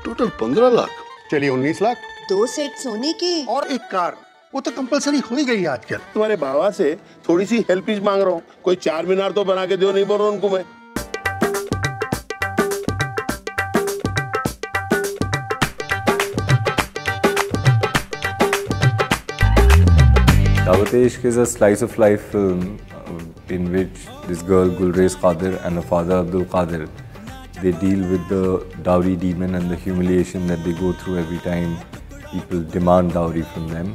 Total 15 lakh. चलिए 19 lakh. 2 set सोने के और एक कार, वो तो कंपलसरी हो ही गई है आजकल। तुम्हारे बाबा से थोड़ी सी हेल्प मांग रहा हूँ, कोई 4 मीनार तो बना के दो, नहीं बोल रहा उनको मैं। Dawat Ishq is a slice of life film in which this girl Gulrez Qadir and her father Abdul Qadir, they deal with the dowry demon and the humiliation that they go through every time people demand dowry from them.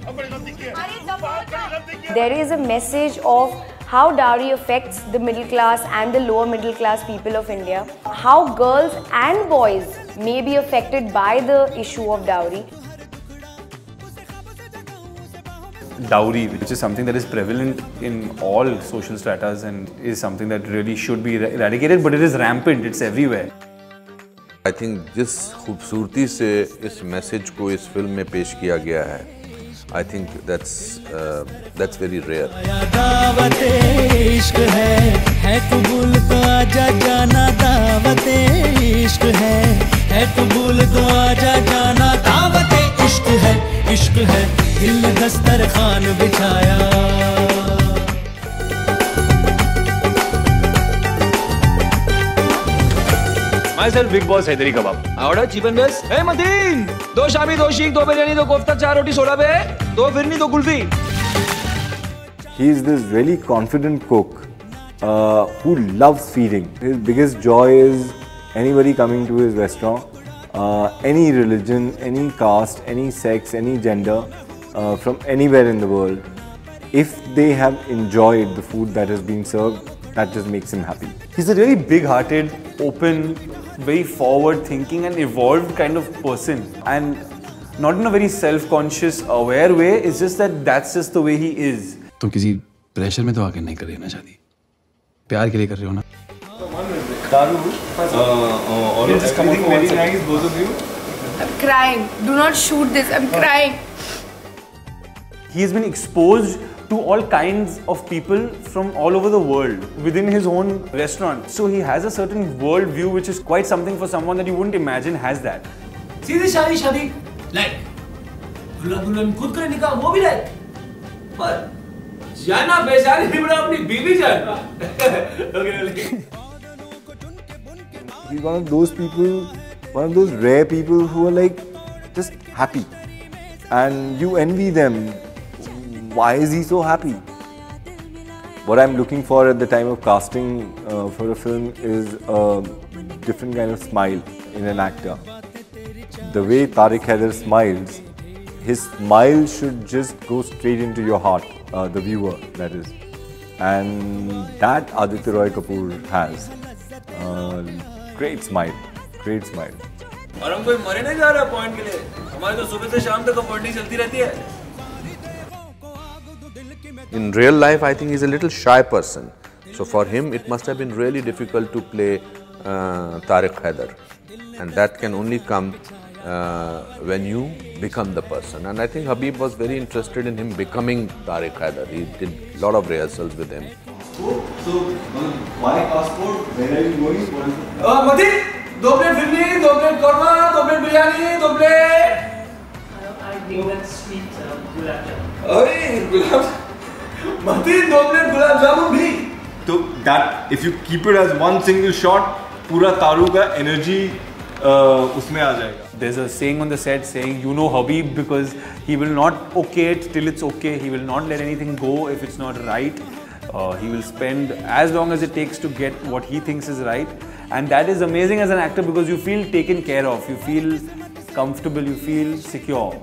There is a message of how dowry affects the middle class and the lower middle class people of India, how girls and boys may be affected by the issue of dowry. Dowry, which is something that is prevalent in all social stratas and is something that really should be eradicated, but it is rampant, it's everywhere. I think जिस खूबसूरती से इस message को इस film में पेश किया गया है, I think that's very rare. दावत इश्क है कबूल तो आजा जाना, दावत इश्क है कबूल तो आजा जाना, दावत इश्क है दिल दस्तरखान बिछाया. Myself Big Boss Hyderabadi kebab. Order chicken breast. Hey Mateen, 2 shabi, 2 sheikh, 2 biryani, 2 kofta, 4 roti soda pe, 2 firni, 2 kulfi. He is this really confident cook who loves feeding. His biggest joy is anybody coming to his restaurant, any religion, any caste, any sex, any gender, from anywhere in the world. If they have enjoyed the food that has been served, that just makes him happy. He's a really big-hearted, open, very forward-thinking and evolved kind of person, and not in a very self-conscious, aware way. It's just that that's just the way he is. तुम किसी pressure में तो आके नहीं कर रहे हो ना शादी, प्यार के लिए कर रहे हो ना. Very nice, both of you. I'm crying. Do not shoot this. I'm crying. He has been exposed to all kinds of people from all over the world within his own restaurant. So he has a certain world view which is quite something for someone that you wouldn't imagine has that. सीधी शादी like दुल्हा दुल्हन खुद करे निकाह, वो भी like, पर जाना बेचारी भी बड़ा अपनी बीवी जाना. He's one of those people, one of those rare people who are like just happy, and you envy them. Why is he so happy? What I'm looking for at the time of casting for a film is a different kind of smile in an actor. The way Tariq Haider smiles, his smile should just go straight into your heart, the viewer, that is. And that Aditya Roy Kapoor has. Great smile, great smile. और हम कोई मरे नहीं जा रहा point के लिए, हमारे तो सुबह से शाम तक अपॉइंटिंग चलती रहती है. In real life, I think he's a little shy person. So for him, it must have been really difficult to play Tariq Haider. And that can only come when you become the person. And I think Habib was very interested in him becoming Tariq Haider. He did a lot of rehearsals with him. So why passport? Where are you going? Mateen, 2 plate firni, 2 plate korma, 2 plate biryani, 2 plate. I think that's sweet gulab jamun. अरे गुलाब Mateen, 2 plate gulab jamun भी. तो that if you keep it as one single shot, पूरा तारू का energy उसमें आ जाएगा. There's a saying on the set saying, you know Habib, because he will not okay it till it's okay. He will not let anything go if it's not right. He will spend as long as it takes to get what he thinks is right. And that is amazing as an actor because you feel taken care of, you feel comfortable, you feel secure.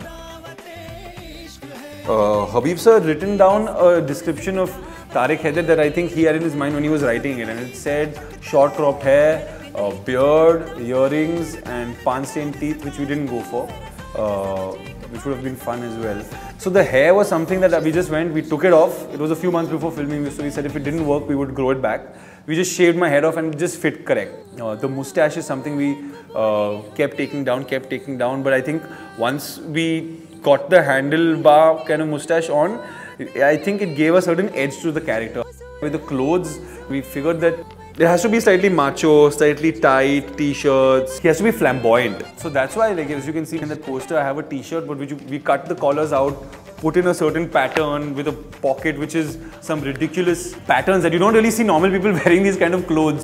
Habib sir had written down a description of Tariq Haider that I think he had in his mind when he was writing it, and it said short cropped hair, beard, earrings and pan stained teeth, which we didn't go for, which would have been fun as well. So the hair was something that we just went, we took it off. It was a few months before filming, so we said if it didn't work, we would grow it back. We just shaved my head off and it just fit correct. The moustache is something we kept taking down, but I think once we got the handlebar kind of moustache on, I think it gave a certain edge to the character. With the clothes, we figured that It has to be slightly macho, slightly tight t-shirts. He has to be flamboyant. So that's why, like, as you can see in that poster, I have a t-shirt, but we cut the collars out, put in a certain pattern with a pocket, which is some ridiculous patterns that you don't really see normal people wearing these kind of clothes.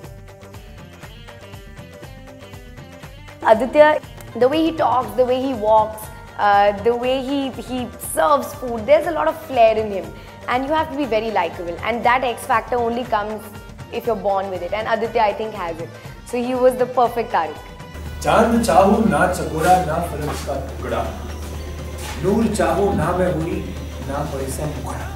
Aditya, the way he talks, the way he walks, the way he serves food, there's a lot of flair in him. And you have to be very likable. And that X factor only comes if you're born with it. And Aditya, I think, has it. So he was the perfect Tariq. चांद चाहूं ना चकोरा ना फलक का टुकड़ा, नूर चाहूं ना मैं हुई ना पैसा मुखड़ा.